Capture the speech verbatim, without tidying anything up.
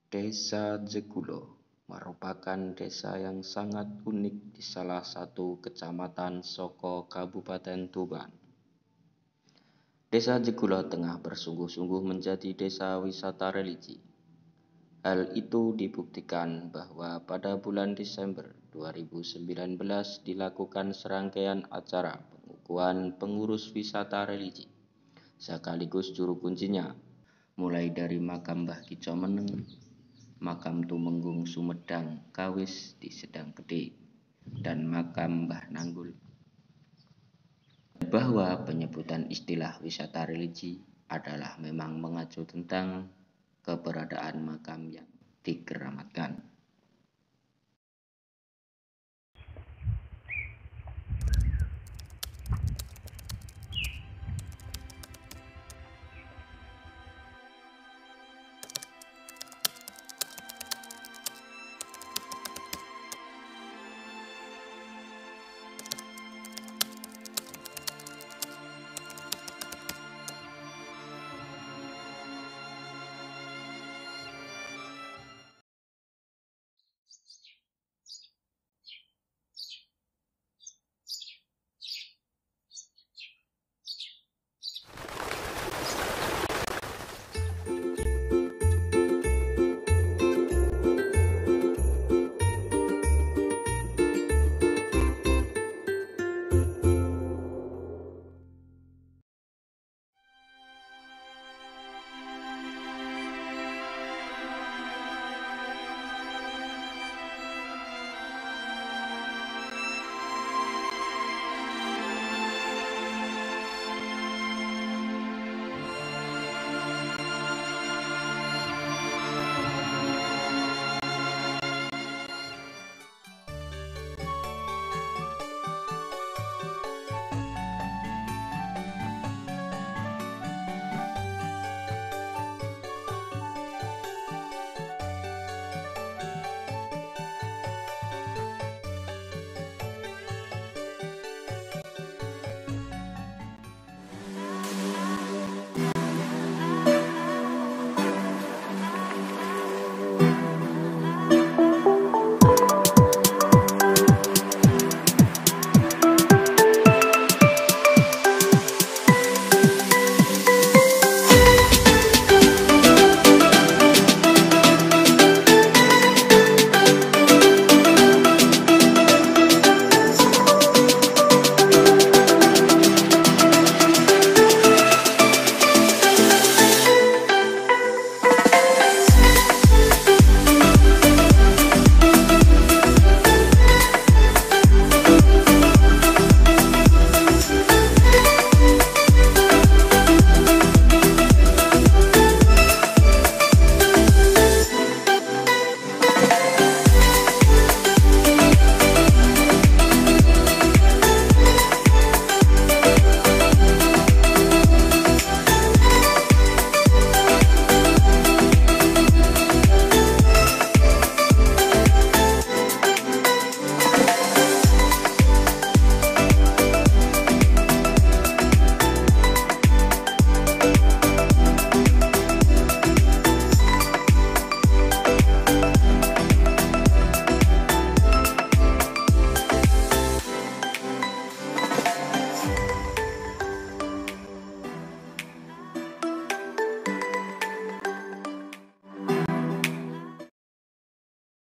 Desa Jekulo merupakan desa yang sangat unik di salah satu kecamatan saka Kabupaten Tuban. Desa Jekulo tengah bersungguh-sungguh menjadi desa wisata religi. Hal itu dibuktikan bahwa pada bulan Desember dua ribu sembilan belas dilakukan serangkaian acara pengukuhan pengurus wisata religi, sekaligus juru kuncinya, mulai dari makam Mbah Kico Meneng, makam Tumenggung Sumedang Kawis di Sedang Gede, dan makam Mbah Nanggul. Bahwa penyebutan istilah wisata religi adalah memang mengacu tentang keberadaan makam yang dikeramatkan.